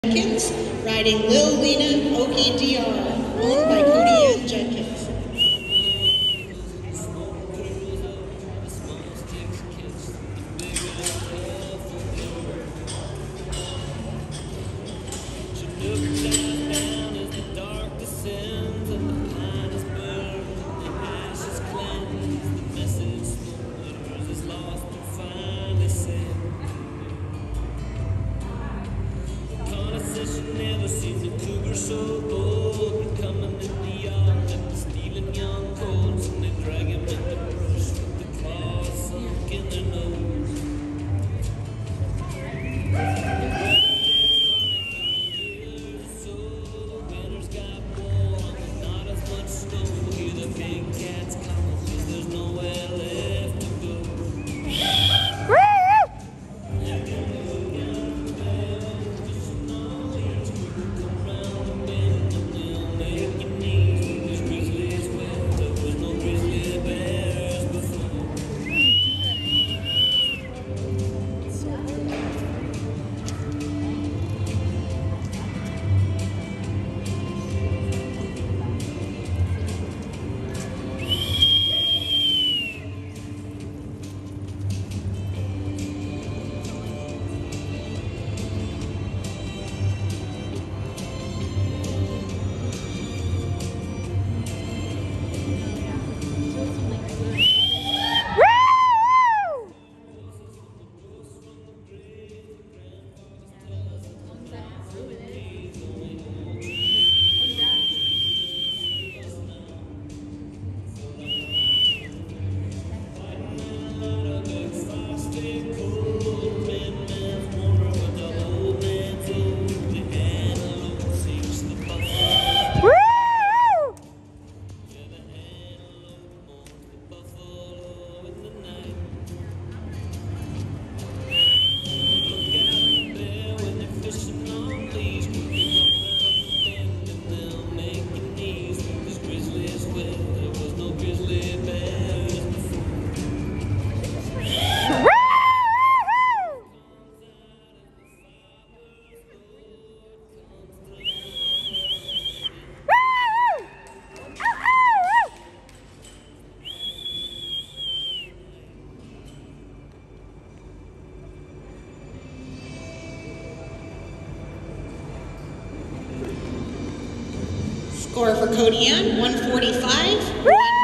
Jenkins, riding Lil Lena Okie DR, owned by Cody Ann Jenkins. Never seen a cougar so bold, coming in the yard and stealing young colts, and they drag him in the brush with the claws sunk in their nose. So the winter's got warm and not as much snow. Hear the big cats coming 'cause there's nowhere left to go. Score for Cody Ann, 145.